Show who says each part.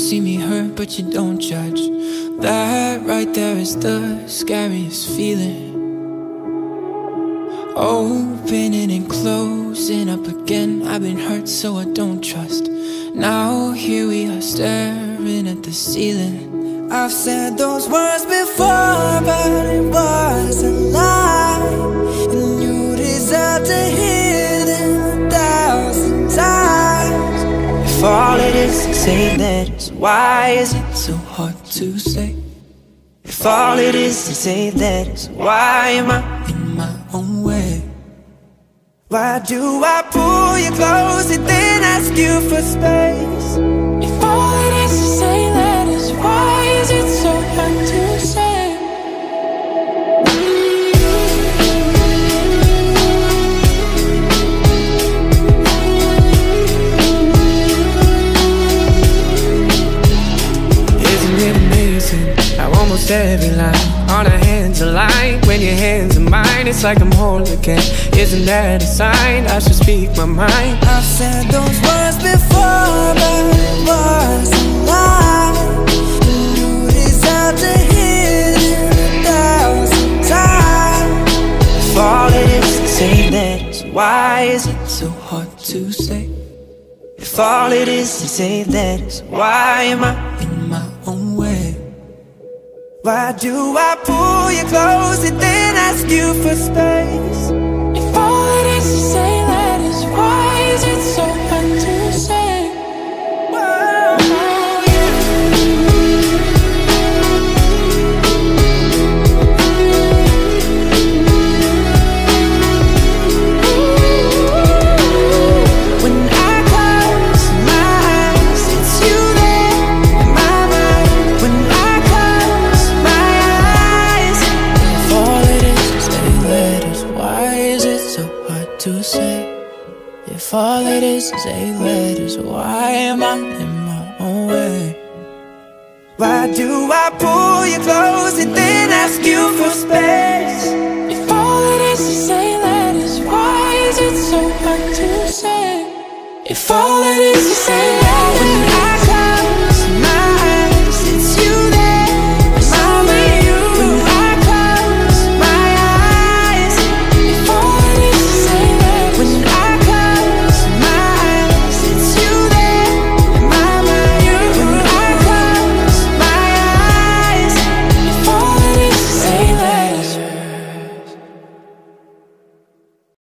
Speaker 1: see me hurt, but you don't judge. That right there is the scariest feeling. Opening and closing up again. I've been hurt, so I don't trust. Now here we are staring at the ceiling. I've said those words before, but it was a lie, and you deserve to hear them 1,000 times. If all it is to say letters, why is it so hard to say? If all it is to say letters, why am I in my own way? Why do I pull you close and then ask you for space? If all it is to say letters, why is it so hard to say? Isn't it amazing how almost every line on our hands align? When your hands are mine, it's like I'm whole again. Isn't that a sign? I should speak my mind. I've said those words before, but it was a lie, and you deserve to hear them 1,000 times. If all it is to say letters, why is it so hard to say? If all it is to say letters, why am I in my own way? Why do I pull you close and then ask you for space? If all it is to say letters, why is it so hard to say? When I close my eyes, it's you there in my mind. When I close my eyes, if all it is to say letters, why is it so hard to say? If all it is to say letters, why am I in my own way? Why do I pull you close and then ask you for space? If all it is to say letters, why is it so hard to say? If all it is to say